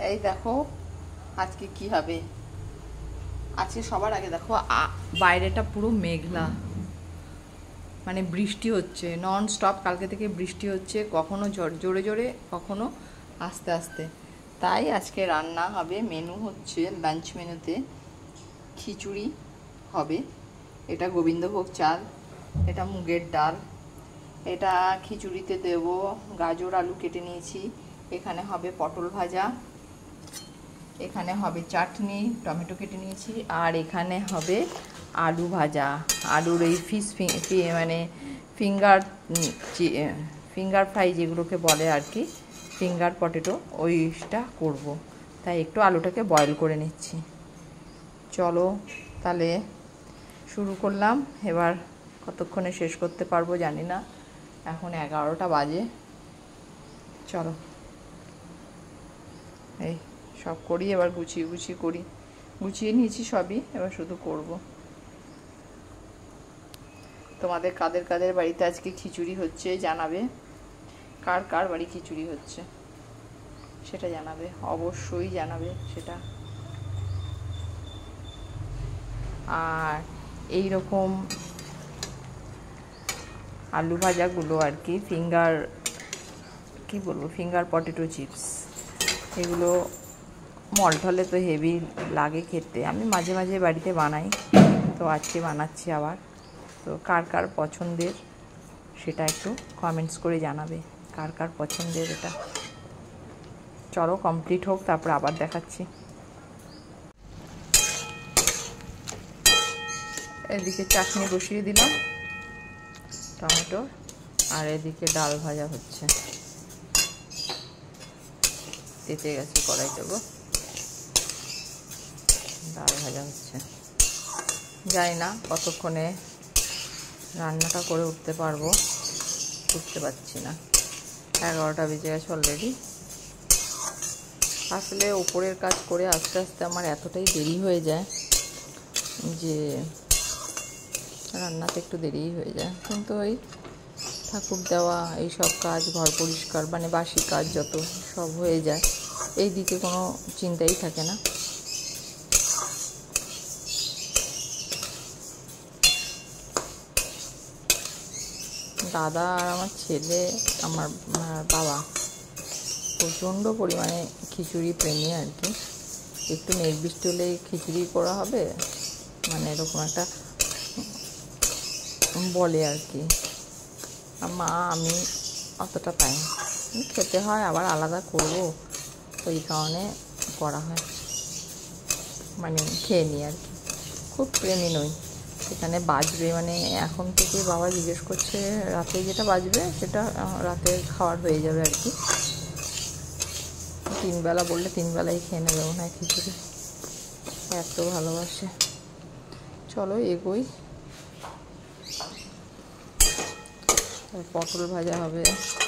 এই দেখো আজকে কি হবে। আজকে সবার আগে দেখো বাইরেটা পুরো মেঘলা, মানে বৃষ্টি হচ্ছে নন স্টপ। কালকে থেকে বৃষ্টি হচ্ছে, কখনো জোরে জোরে কখনো আস্তে আস্তে। তাই আজকে রান্না হবে, মেনু হচ্ছে লাঞ্চ মেনুতে খিচুড়ি হবে। এটা গোবিন্দভোগ চাল, এটা মুগের ডাল। এটা খিচুড়িতে দেব গাজর আলু কেটে নিয়েছি। এখানে হবে পটল ভাজা, এখানে হবে চাটনি, টমেটো কেটে নিয়েছি, আর এখানে হবে আলু ভাজা। আলুর এই মানে ফিঙ্গার ফ্রাই যেগুলোকে বলে আর কি, ফিঙ্গার পটেটো, ওইটা করব। তাই একটু আলুটাকে বয়েল করে নিচ্ছি। চলো তাহলে শুরু করলাম। এবার কতক্ষণে শেষ করতে পারবো জানি না, এখন 11টা বাজে। চলো এই সব করি, এবার গুছিয়ে করি। গুছিয়ে নিয়েছি সবই, এবার শুধু করব। তোমাদের কাদের কাদের বাড়িতে আজকে খিচুড়ি হচ্ছে জানাবে, কার কার বাড়ি খিচুড়ি হচ্ছে সেটা জানাবে, অবশ্যই জানাবে সেটা। আর এই রকম আলু ভাজাগুলো আর কি, ফিঙ্গার পটেটো চিপস, এগুলো মল টলে তো হেভি লাগে খেতে। আমি মাঝে মাঝে বাড়িতে বানাই, তো আজকে বানাচ্ছি আবার। তো কার কার পছন্দের সেটা একটু কমেন্টস করে জানাবে, কার কার পছন্দের এটা। চলো কমপ্লিট হোক, তারপর আবার দেখাচ্ছি। এদিকে চাটনি বসিয়ে দিলাম টমেটো, আর এদিকে ডাল ভাজা হচ্ছে। তেতে গেছে কড়াই দেবো, ডাল ভাজা হচ্ছে। জানি না কতক্ষণে রান্নাটা করে উঠতে পারবো, উঠতে পারছি না। 11টা বেজে গেছে অলরেডি। আসলে উপরের কাজ করে আস্তে আস্তে আমার এতটাই দেরি হয়ে যায় যে রান্নাতে একটু দেরিই হয়ে যায়। কিন্তু ওই ঠাকুর দেওয়া, এই সব কাজ, ঘর পরিষ্কার, মানে বাসি কাজ যত সব হয়ে যায়, এই দিকে কোনো চিন্তাই থাকে না। দাদা আর আমার ছেলে, আমার বাবা প্রচণ্ড পরিমাণে খিচুড়ি প্রেমী আর কি। একটু মেঘ বৃষ্টি হলে খিচুড়ি করা হবে, মানে এরকম একটা বলে আর কি। মা আমি অতটা পাই, খেতে হয়, আবার আলাদা করব, ওই কারণে করা হয়, মানে খেয়ে নিই আর কি। খুব প্রেমী নই। এখানে বাজবে, মানে এখন থেকে বাবা জিজ্ঞেস করছে রাতে যেটা বাজবে সেটা রাতে খাওয়ার হয়ে যাবে আর কি। 3 বেলা বললে 3 বেলাই খেয়ে নেবে মনে হয় খিচুড়ি, এত ভালোবাসে। চলো এগোই। পটল ভাজা হবে,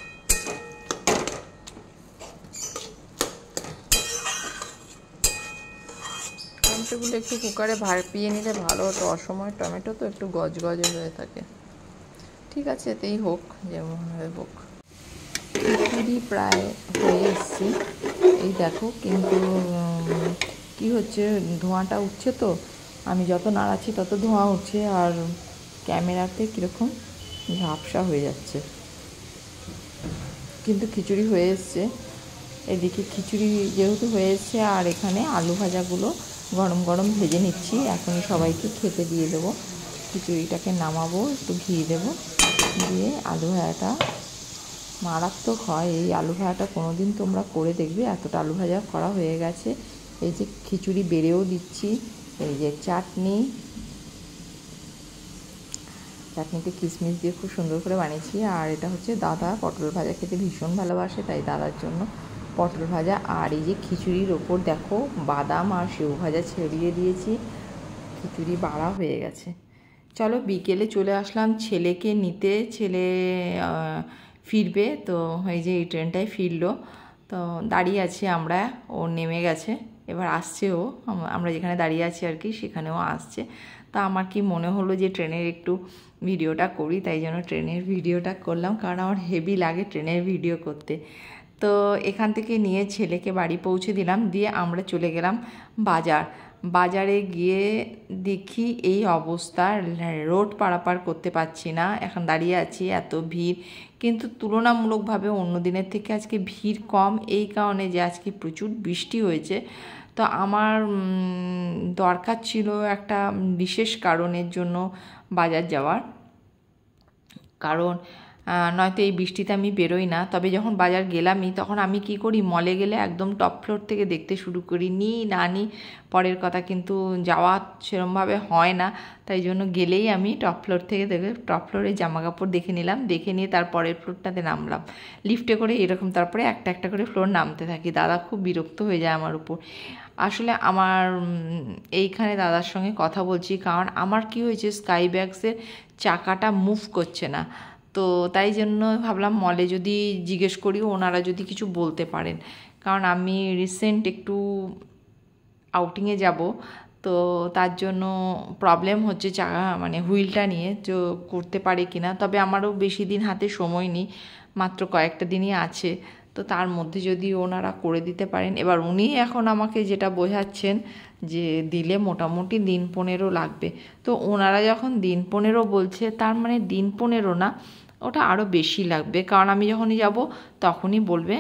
টমেটোগুলো একটু কুকারে ভাপিয়ে নিলে ভালো হতো। অসময় টমেটো তো একটু গজগজে হয়ে থাকে। ঠিক আছে, এতেই হোক, যেমন হয়ে হোক। খিচুড়ি প্রায় হয়ে এসছে, এই দেখো। কিন্তু কি হচ্ছে, ধোঁয়াটা উঠছে, তো আমি যত নাড়াচ্ছি তত ধোঁয়া উঠছে, আর ক্যামেরাতে কীরকম ঝাপসা হয়ে যাচ্ছে। কিন্তু খিচুড়ি হয়ে এসছে। এদিকে খিচুড়ি যেহেতু হয়ে এসছে, আর এখানে আলু ভাজাগুলো গরম গরম ভেজে নিচ্ছি, এখনই সবাইকে খেতে দিয়ে দেবো। খিচুড়িটাকে নামাবো, একটু ঘি দেবো, দিয়ে আলু ভাজাটা মারাত্মক হয়। এই আলু ভাজাটা কোনো দিন তোমরা করে দেখবে, এতটা আলু ভাজা করা হয়ে গেছে। এই যে খিচুড়ি বেড়েও দিচ্ছি, এই যে চাটনিতে কিশমিশ দিয়ে খুব সুন্দর করে বানিয়েছি। আর এটা হচ্ছে দাদা পটল ভাজা খেতে ভীষণ ভালোবাসে, তাই দাদার জন্য পটল ভাজা। আর এই যে খিচুড়ির ওপর দেখো বাদাম আর সেউ ভাজা ছড়িয়ে দিয়েছি, খিচুড়ি বাড়া হয়ে গেছে। চলো বিকেলে চলে আসলাম ছেলেকে নিতে। ছেলে ফিরবে, তো এই যে এই ট্রেনটায় ফিরলো, তো দাঁড়িয়ে আছি আমরা, ও নেমে গেছে, এবার আসছে ও, আমরা যেখানে দাঁড়িয়ে আছি আর কি সেখানেও আসছে। তা আমার কি মনে হলো যে ট্রেনের একটু ভিডিওটা করি, তাই জন্য ট্রেনের ভিডিওটা করলাম, কারণ আমার হেভি লাগে ট্রেনের ভিডিও করতে। তো এখান থেকে নিয়ে ছেলেকে বাড়ি পৌঁছে দিলাম, দিয়ে আমরা চলে গেলাম বাজারে গিয়ে দেখি এই অবস্থা, রোড পারাপার করতে পারছি না, এখন দাঁড়িয়ে আছি, এত ভিড়। কিন্তু তুলনামূলকভাবে অন্য দিনের থেকে আজকে ভিড় কম, এই কারণে যে আজকে প্রচুর বৃষ্টি হয়েছে। তো আমার দরকার ছিল একটা বিশেষ কারণের জন্য বাজার যাওয়ার, কারণ নয়তো এই বৃষ্টিতে আমি বেরোই না। তবে যখন বাজার গেলামই, তখন আমি কি করি, মলে গেলে একদম টপ ফ্লোর থেকে দেখতে শুরু করি, না নিই পরের কথা, কিন্তু যাওয়া সেরমভাবে হয় না। তাই জন্য গেলেই আমি টপ ফ্লোর থেকে দেখে টপ ফ্লোরে জামা কাপড় দেখে নিলাম, দেখে নিয়ে তার পরের ফ্লোরটাতে নামলাম লিফটে করে, এরকম তারপরে একটা একটা করে ফ্লোর নামতে থাকি। দাদা খুব বিরক্ত হয়ে যায় আমার উপর। আসলে আমার এইখানে দাদার সঙ্গে কথা বলছি, কারণ আমার কি হয়েছে, স্কাই ব্যাগসের চাকাটা মুভ করছে না। তো তাই জন্য ভাবলাম মলে যদি জিজ্ঞেস করি, ওনারা যদি কিছু বলতে পারেন, কারণ আমি রিসেন্ট একটু আউটিংয়ে যাব, তো তার জন্য প্রবলেম হচ্ছে চাকা মানে হুইলটা নিয়ে, তো করতে পারে কি না। তবে আমারও বেশি দিন হাতে সময় নেই, মাত্র কয়েকটা দিনই আছে, তো তার মধ্যে যদি ওনারা করে দিতে পারেন। এবার উনি এখন আমাকে যেটা বোঝাচ্ছেন যে দিলে মোটামুটি দিন 15 লাগবে। তো ওনারা যখন দিন 15 বলছে, তার মানে দিন 15 না, ওটা আরও বেশি লাগবে, কারণ আমি যখনই যাব তখনই বলবে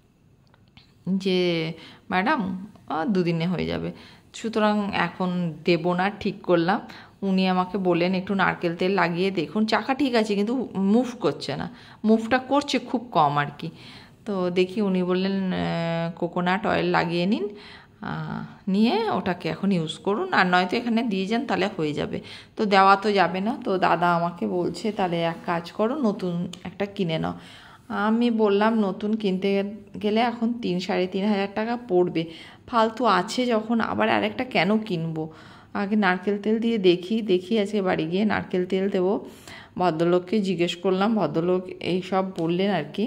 যে ম্যাডাম 2 দিনে হয়ে যাবে। সুতরাং এখন দেব না, ঠিক করলাম। উনি আমাকে বললেন একটু নারকেল তেল লাগিয়ে দেখুন, চাকা ঠিক আছে কিন্তু মুভ করছে না, মুভটা করছে খুব কম আর কি। তো দেখি উনি বললেন কোকোনাট অয়েল লাগিয়ে নিন, নিয়ে ওটাকে এখন ইউজ করুন, আর নয়তো এখানে দিয়ে যান, তাহলে হয়ে যাবে। তো দেওয়া তো যাবে না, তো দাদা আমাকে বলছে তাহলে এক কাজ করো, নতুন একটা কিনে নাও। আমি বললাম নতুন কিনতে গেলে এখন 3-3.5 টাকা পড়বে, ফালতু আছে যখন আবার আরেকটা কেন কিনবো, আগে নারকেল তেল দিয়ে দেখি আজকে বাড়ি গিয়ে নারকেল তেল দেবো। ভদ্রলোককে জিজ্ঞেস করলাম, ভদ্রলোক এইসব বললেন আর কি,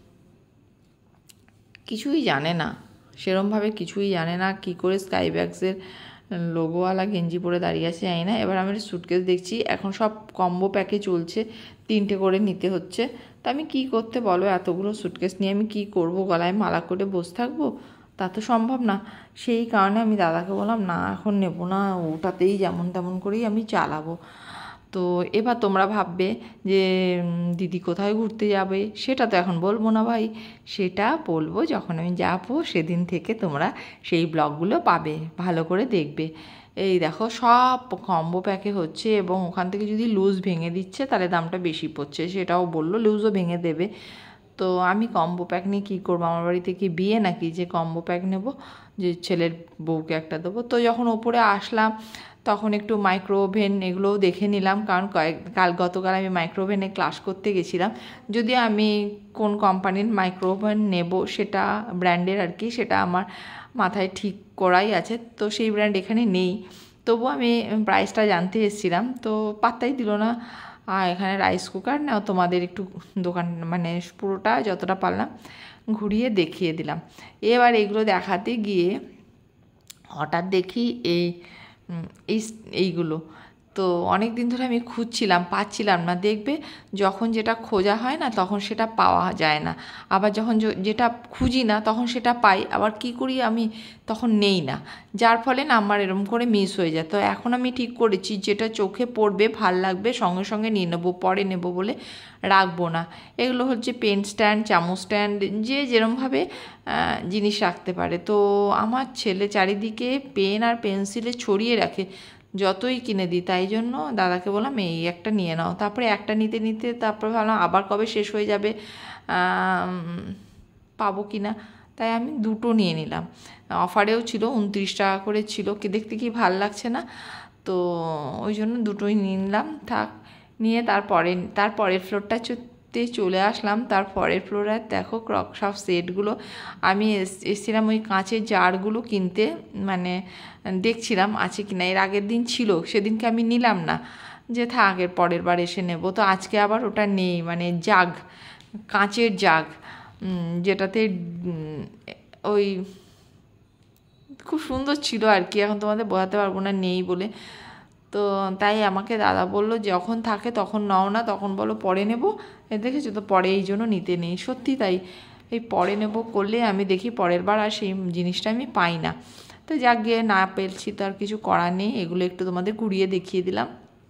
কিছুই জানে না, সেরমভাবে কিছুই জানে না। কি করে স্কাই ব্যাগসের লোগোওয়ালা গেঞ্জি পরে দাঁড়িয়ে আছে জানি না। এবার আমি সুটকেস দেখছি, এখন সব কম্বো প্যাকে চলছে, 3টে করে নিতে হচ্ছে। তা আমি কি করতে বলো, এতগুলো সুটকেস নিয়ে আমি কি করব, গলায় মালা করে বসে থাকবো, তা তো সম্ভব না। সেই কারণে আমি দাদাকে বললাম না এখন নেব না, ওটাতেই যেমন তেমন করেই আমি চালাবো। তো এবার তোমরা ভাববে যে দিদি কোথায় ঘুরতে যাবে, সেটা তো এখন বলবো না ভাই, সেটা বলবো যখন আমি যাবো, সেদিন থেকে তোমরা সেই ব্লগগুলো পাবে, ভালো করে দেখবে। এই দেখো সব কম্বো প্যাকে হচ্ছে, এবং ওখান থেকে যদি লুজ ভেঙে দিচ্ছে তাহলে দামটা বেশি পড়ছে, সেটাও বললো লুজও ভেঙে দেবে। তো আমি কম্বো প্যাক নিয়ে কী করবো, আমার বাড়িতে কি বিয়ে নাকি যে কম্বো প্যাক নেব, যে ছেলের বউকে একটা দেবো। তো যখন ওপরে আসলাম তখন একটু মাইক্রো ওভেন এগুলোও দেখে নিলাম, কারণ গতকাল আমি মাইক্রো ওভেনে ক্লাস করতে গেছিলাম। যদি আমি কোন কোম্পানির মাইক্রো ওভেন নেব, সেটা ব্র্যান্ডের আর কি, সেটা আমার মাথায় ঠিক করাই আছে, তো সেই ব্র্যান্ড এখানে নেই। তবু আমি প্রাইসটা জানতে এসেছিলাম, তো পাত্তাই দিল না। আর এখানে রাইস কুকার নাও, তোমাদের একটু দোকান মানে পুরোটা যতটা পারলাম ঘুরিয়ে দেখিয়ে দিলাম। এবার এগুলো দেখাতে গিয়ে হঠাৎ দেখি এইগুলো, তো অনেক দিন ধরে আমি খুঁজছিলাম, পাচ্ছিলাম না। দেখবে যখন যেটা খোঁজা হয় না তখন সেটা পাওয়া যায় না, আবার যখন যেটা খুঁজি না তখন সেটা পাই, আবার কি করি আমি তখন নেই না, যার ফলে না আমার এরম করে মিস হয়ে যায়। তো এখন আমি ঠিক করেছি যেটা চোখে পড়বে ভাল লাগবে সঙ্গে সঙ্গে নিয়ে নেবো, পরে নেব বলে রাখবো না। এগুলো হচ্ছে পেন স্ট্যান্ড, চামচ স্ট্যান্ড, যে যেরমভাবে জিনিস রাখতে পারে। তো আমার ছেলে চারিদিকে পেন আর পেন্সিলে ছড়িয়ে রাখে, যতই কিনে দিই, তাই জন্য দাদাকে বললাম এই একটা নিয়ে নাও। তারপরে একটা নিতে নিতে তারপরে ভাবলাম আবার কবে শেষ হয়ে যাবে, পাবো কি না, তাই আমি 2টো নিয়ে নিলাম। অফারেও ছিল, 29 টাকা করে ছিল, দেখতে কি ভাল লাগছে না, তো ওই জন্য 2টোই নিয়ে নিলাম। থাক, নিয়ে তারপরের ফ্লোরটাতে চলে আসলাম। তারপরের ফ্লোরে দেখো সব সেটগুলো, আমি এসেছিলাম ওই কাঁচের জারগুলো কিনতে, মানে দেখছিলাম আছে কি না, এর আগের দিন ছিল, সেদিনকে আমি নিলাম না, যে থাক এর পরের বার এসে নেব। তো আজকে আবার ওটা নেই, মানে জাগ, কাঁচের জাগ, যেটাতে ওই খুব সুন্দর ছিল আর কি, এখন তোমাদের বোঝাতে পারবো না নেই বলে। তো তাই আমাকে দাদা বললো যখন থাকে তখন নাও না, তখন বলো পরে নেব, দেখেছো তো পরে এই জন্য নিতে নেই। সত্যি তাই, এই পরে নেব করলে আমি দেখি পরের বার আর সেই জিনিসটা আমি পাই না। তো যাক গিয়ে না পেয়েছি তো আর কিছু করার নেই, এগুলো একটু তোমাদের ঘুরিয়ে দেখিয়ে দিলাম।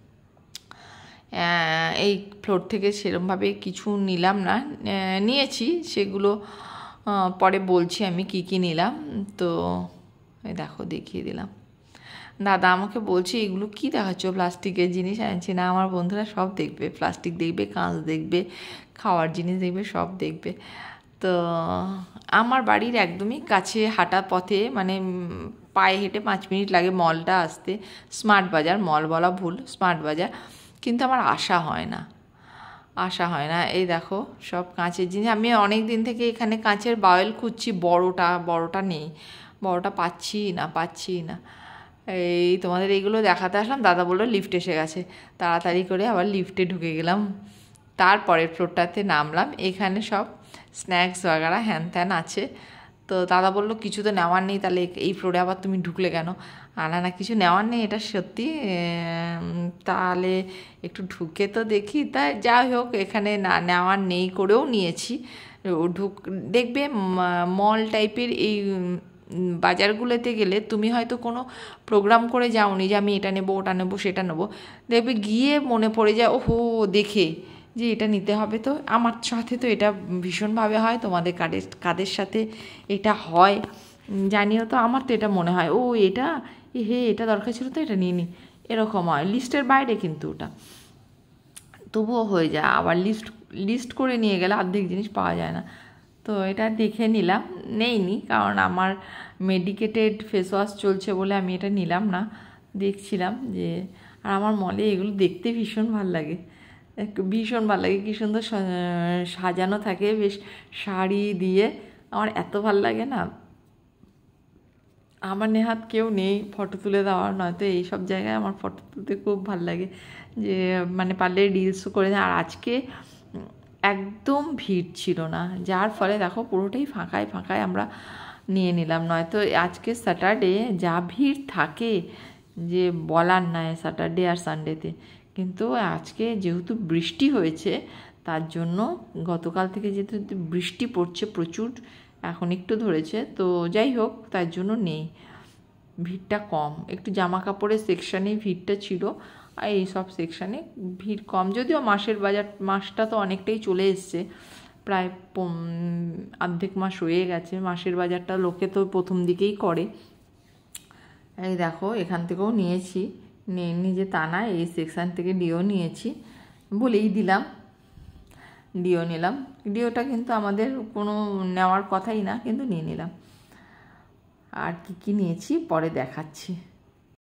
এই ফ্লোর থেকে সেরমভাবে কিছু নিলাম না, নিয়েছি সেগুলো পরে বলছি আমি কি কি নিলাম। তো এই দেখো দেখিয়ে দিলাম। দাদা আমাকে বলছে এগুলো কি দেখাচ্ছ, প্লাস্টিকের জিনিস আনছি না। আমার বন্ধুরা সব দেখবে, প্লাস্টিক দেখবে, কাঁচ দেখবে, খাওয়ার জিনিস দেখবে, সব দেখবে। তো আমার বাড়ির একদমই কাছে, হাঁটা পথে, মানে পায়ে হেঁটে 5 মিনিট লাগে মলটা আসতে। স্মার্ট বাজার, মল বলা ভুল, স্মার্ট বাজার। কিন্তু আমার আসা হয় না, আসা হয় না। এই দেখো সব কাঁচের জিনিস। আমি অনেক দিন থেকে এখানে কাঁচের বাউল খুঁজছি, বড়টা নেই, বড়টা পাচ্ছি না। এই তোমাদের এইগুলো দেখাতে আসলাম, দাদা বললো লিফট এসে গেছে, তাড়াতাড়ি করে আবার লিফটে ঢুকে গেলাম। তারপরের ফ্লোরটাতে নামলাম, এখানে সব স্ন্যাক্স বাগারা হ্যান ত্যান আছে। তো দাদা বললো কিছু তো নেওয়ার নেই, তাহলে এই ফ্লোরে আবার তুমি ঢুকলে কেন? না কিছু নেওয়ার নেই, এটা সত্যি। তাহলে একটু ঢুকে তো দেখি। তাই যাই হোক, এখানে না নেওয়ার নেই করেও নিয়েছি। দেখবে মল টাইপের এই বাজারগুলোতে গেলে তুমি হয়তো কোনো প্রোগ্রাম করে যাওনি যে আমি এটা নেবো, ওটা নেবো, সেটা নেবো, দেখবে গিয়ে মনে পড়ে যায় ওহো দেখে যে এটা নিতে হবে। তো আমার সাথে তো এটা ভীষণভাবে হয়, তোমাদের কাদের সাথে এটা হয় জানিও তো। আমার তো এটা মনে হয় ও এটা এটা দরকার ছিল তো এটা নিয়ে নিই, এরকম হয়। লিস্টের বাইরে কিন্তু ওটা তবুও হয়ে যায়। আবার লিস্ট করে নিয়ে গেলে অর্ধেক জিনিস পাওয়া যায় না। তো এটা দেখে নিলাম, নেইনি কারণ আমার মেডিকেটেড ফেস ওয়াশ চলছে বলে আমি এটা নিলাম না, দেখছিলাম যে। আর আমার মলে এগুলো দেখতে ভীষণ ভালো লাগে, ভীষণ ভালো লাগে, কী সুন্দর সাজানো থাকে বেশ শাড়ি দিয়ে, আমার এত ভাল লাগে না। আমার নেহাত কেউ নেই ফটো তুলে দেওয়ার, নয়তো এইসব জায়গায় আমার ফটো তুলতে খুব ভাল লাগে, যে মানে পারলে রিলসও করে। আর আজকে একদম ভিড় ছিল না, যার ফলে দেখো পুরোটাই ফাঁকায় আমরা নিয়ে নিলাম। নয়তো আজকে স্যাটারডে যা ভিড় থাকে যে বলার নয়, স্যাটারডে আর সানডেতে। কিন্তু আজকে যেহেতু বৃষ্টি হয়েছে, তার জন্য গতকাল থেকে যেহেতু বৃষ্টি পড়ছে প্রচুর, এখন একটু ধরেছে, তো যাই হোক তার জন্য নেই, ভিড়টা কম। একটু জামা কাপড়ের সেকশানে ভিড়টা ছিল, আর এই সব সেকশানে ভিড় কম। যদিও মাসটা তো অনেকটাই চলে এসছে, প্রায় অর্ধেক মাস হয়ে গেছে। মাসের বাজারটা লোকে তো প্রথম দিকেই করে। এই দেখো এখান থেকেও নিয়েছি, নিজে তা না, এই সেকশান থেকে ডিও নিয়েছি বলেই দিলাম, ডিও নিলাম। ডিওটা কিন্তু আমাদের কোনো নেওয়ার কথাই না, কিন্তু নিয়ে নিলাম। আর কি নিয়েছি পরে দেখাচ্ছি।